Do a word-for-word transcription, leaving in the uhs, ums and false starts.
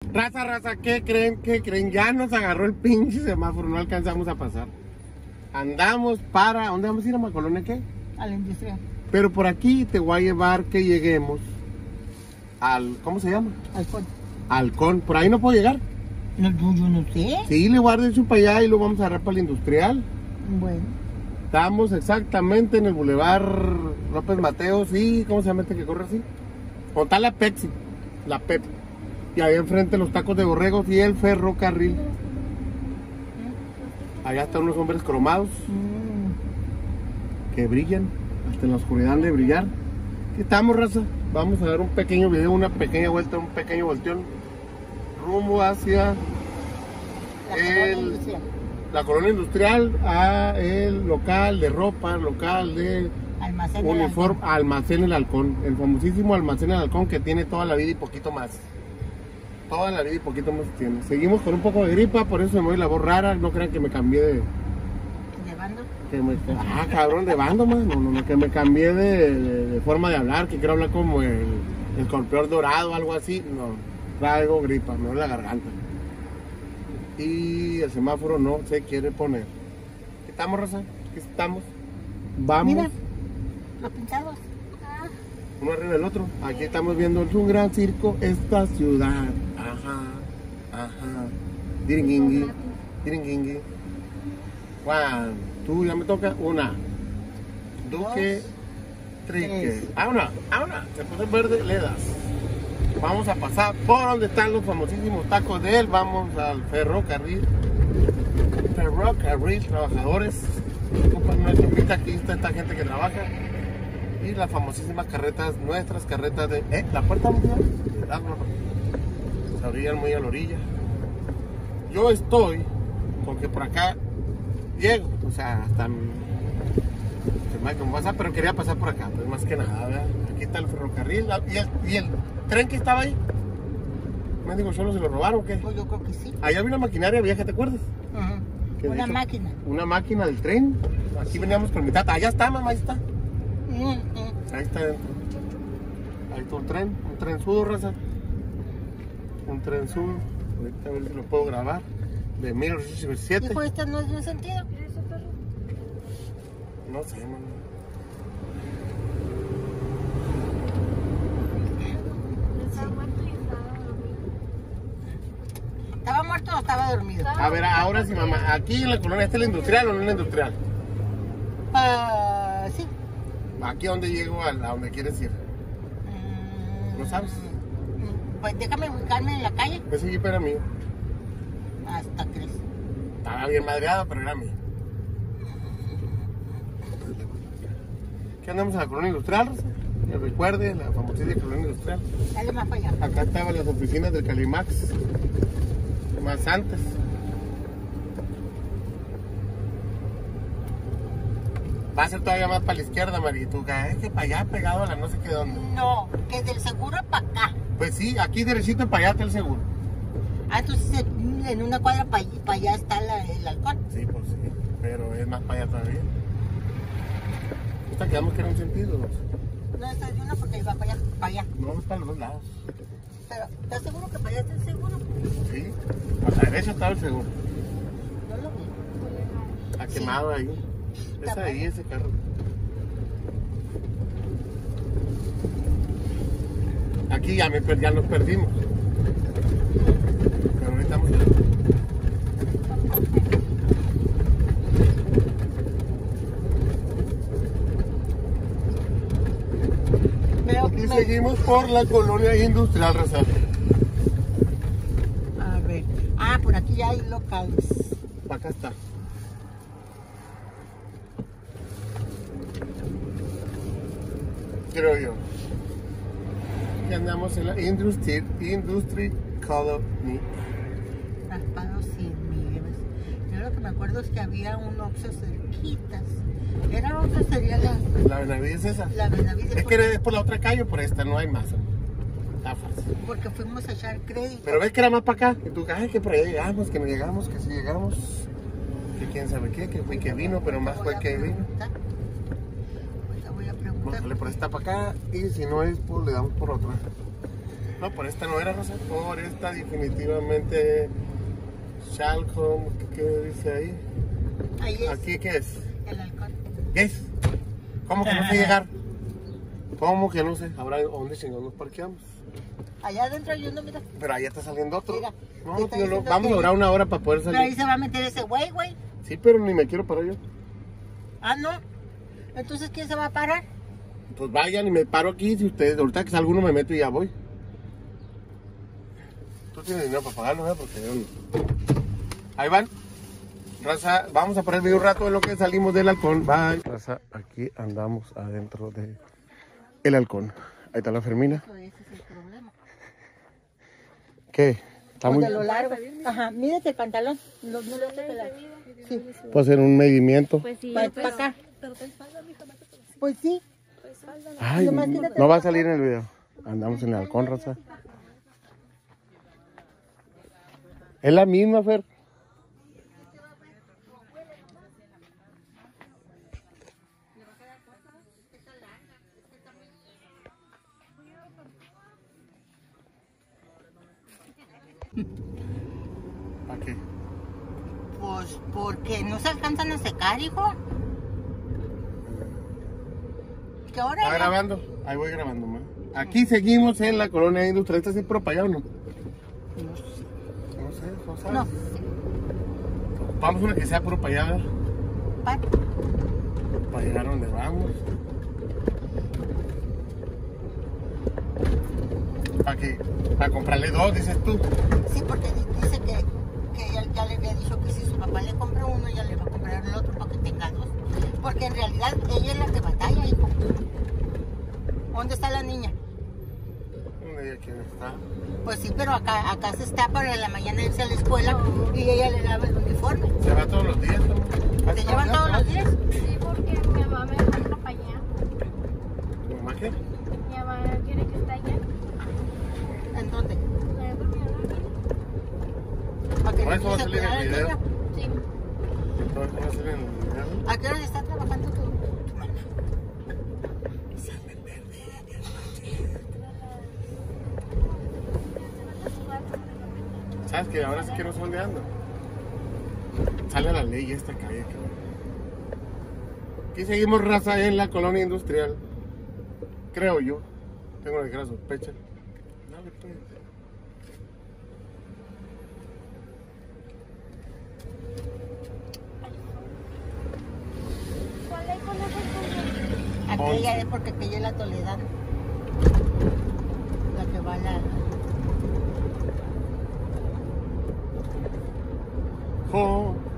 Raza, raza, ¿qué creen? ¿Qué creen? Ya nos agarró el pinche semáforo, no alcanzamos a pasar. Andamos para... ¿Dónde vamos a ir? ¿A Macolonia qué? A la industria. Pero por aquí te voy a llevar que lleguemos al... ¿Cómo se llama? Halcón. Halcón. ¿Por ahí no puedo llegar? No, yo no sé. Sí, le voy a dar de para allá y lo vamos a agarrar para la industrial. Bueno. Estamos exactamente en el Boulevard López Mateos y... ¿Cómo se llama este que corre así? Con tal la Pepsi. La Pep. Y ahí enfrente los tacos de borregos y el ferrocarril. Allá están unos hombres cromados Mm. que brillan, hasta en la oscuridad han de brillar. Aquí estamos, raza. Vamos a dar un pequeño video, una pequeña vuelta, un pequeño volteón rumbo hacia La colonia el, industrial. la colonia industrial, a el local de ropa, local de Almacén del uniforme, Halcón. Almacén El Halcón, el famosísimo Almacén El Halcón que tiene toda la vida y poquito más. Toda la vida y poquito más tiene. Seguimos con un poco de gripa, por eso me voy la voz rara. No crean que me cambié de... ¿De bando? Que me, ah, cabrón, de bando, man. No, no, no, que me cambié de, de, de forma de hablar, que quiero hablar como el, el escorpión dorado o algo así. No, traigo gripa, me duele la garganta. Y el semáforo no se quiere poner. ¿Qué estamos, Rosa? ¿Qué estamos? Vamos. Mira, los pintados. Ah. Uno arriba del otro. Aquí estamos viendo, es un gran circo, esta ciudad. Ajá, ajá. Diringuingui, diringuingui. Juan, tú ya me toca. Una, Duque, Trique. Tres. Ah, una, ah, una. Se puso en verde, le das. Vamos a pasar por donde están los famosísimos tacos de él. Vamos al ferrocarril. Ferrocarril, trabajadores. Ocupan nuestra pista, aquí está esta gente que trabaja. Y las famosísimas carretas, nuestras carretas de... ¿Eh? ¿La puerta no se abrían muy a la orilla? Yo estoy, porque por acá llego, o sea, hasta... Se me va a pasar, pero quería pasar por acá, pues más que nada, ¿verdad? Aquí está el ferrocarril, y el, y el tren que estaba ahí. Me digo, ¿solo se lo robaron o qué? Pues yo creo que sí. Allá había una maquinaria vieja, ¿te acuerdas? Ajá. Que de Una hecho, máquina. Una máquina del tren. Aquí veníamos con mi tata. Allá está, mamá, ahí está. Mm, mm. Ahí está dentro. Ahí está un tren, un tren sudo, raza. Un tren sudo. Ahorita a ver si lo puedo grabar. De mil ochocientos diecisiete. Hijo, ¿este no es de un sentido? No sé, mamá. ¿Estaba muerto o estaba dormido? A ver, ahora sí, mamá. Aquí en la colonia, ¿esta es la industrial o no es la industrial? Ah, sí. Aquí donde llego, a, a donde quieres ir. Mm, ¿No sabes? mm, Pues déjame ubicarme en la calle. Ese jeep era mío. Hasta crees. Estaba bien madreado, pero era mío. ¿Qué andamos en la colonia industrial, Rosa? Que recuerde, la famosísima colonia industrial. Dale más para allá. Acá estaban las oficinas del Calimax. Más antes. Va a ser todavía más para la izquierda, Marituca. Es que para allá pegado a la no sé qué dónde. No, que del seguro para acá. Pues sí, aquí derechito para allá está el seguro. Ah, entonces en una cuadra para allá, para allá está la, el halcón. Sí, pues sí. Pero es más para allá todavía. Esta quedamos que era un sentido. No, esta es una porque iba para allá, para allá. No, es para los dos lados. Pero, ¿estás seguro que para allá está el seguro? Sí. A la derecha estaba el seguro. No lo vi. Está Sí. quemado ahí. Está Esa ahí, bueno. ese carro. Aquí ya, me, per- ya nos perdimos. Pero ahorita estamos... Veo Y que me- seguimos por la colonia industrial, Raza. A ver. Ah, por aquí ya hay locales. Acá está. Creo yo. Aquí andamos en la Industry, Industry Colony. Raspados cien mil. Yo lo que me acuerdo es que había un Oxxo cerquitas. Era Oxxo, sería la, La Benavides esa. la Benavides. Es que eres por la otra calle o por esta, no hay más. Está fácil. Porque fuimos a echar crédito. Pero ves que era más para acá. Y tú, ay, que por allá llegamos, que no llegamos, que sí llegamos. Que quién sabe qué, que fue que vino, pero más fue que vino. Pues le voy a Vamos a preguntar. darle por esta para acá y si no es, pues le damos por otra. No, por esta no era, Rosa. Por esta definitivamente. Shalcom, ¿qué dice ahí? Ahí es. ¿Aquí qué es? El halcón. ¿Qué es? ¿Cómo que no sé llegar? ¿Cómo que no sé? ¿Habrá dónde chingados nos parqueamos? Allá adentro hay uno, mira. Pero allá está saliendo otro. Mira, no, te está tío, no, diciendo vamos a que- durar una hora para poder Pero ahí salir. se va a meter ese güey, güey. Sí, pero ni me quiero parar yo. Ah, no. Entonces, ¿quién se va a parar? Pues vayan y me paro aquí. Si ustedes, ahorita que salga uno me meto y ya voy. Tú tienes dinero para pagarlo, ¿verdad? Porque yo no. Ahí van. Raza, vamos a poner un rato en lo que salimos del halcón. Bye. Raza, aquí andamos adentro de el halcón. Ahí está la Fermina. Ese es el problema. ¿Qué? Está Pues muy... de lo largo. Ajá, mírate el pantalón. No, no le hace pelar. Sí. Puede ser un medimiento. Pues sí, Para pero, acá. pero te espalda, mija, no te preocupes. Pues sí. Te espalda, no. Ay, Nomás quítate no la va a salir en el video. Andamos en el halcón, Raza. Es la misma, Fer. ¿Para qué? Pues porque no se alcanzan a secar, hijo. ¿Qué hora ¿Está es? grabando? Ahí voy grabando, ma. Aquí seguimos en la colonia industrial. ¿Está así por para allá o no? No sé. No sé, no sabes. No. Vamos a una que sea puro para allá, ¿verdad? Pa- Para llegar a donde vamos. ¿Para qué? Para comprarle dos, dices tú. Sí, porque di- dice que, que ya, ya le había dicho que si su papá le compra uno, ella le va a comprar el otro para que tenga dos. Porque en realidad ella es la que batalla, hijo. ¿Dónde está la niña? ¿Dónde ella quién está? Pues sí, pero acá, acá se está para en la mañana irse a la escuela y ella le lava el uniforme. Se va todos los días, ¿no? ¿Te llevan todos los días? Sí, porque mi mamá me manda para allá. ¿Tu mamá qué? Mi mamá quiere que esté allá. ¿En dónde? Me va a mirar. ¿Para que Por eso va a se salir el cuidara el video. niño? Sí. Todo eso va a ser en el video. ¿A qué hora está trabajando tu, tu mamá? ¿Sabes que ahora sí que no sé dónde ando? Sale a la ley esta calle. cabrón. Aquí seguimos, raza, en la colonia industrial. Creo yo. Tengo una ligera sospecha. Dale, pues. ¿Cuál es con esa cosa? Aquella es porque aquella es la Toledana. La que va a la... Jo,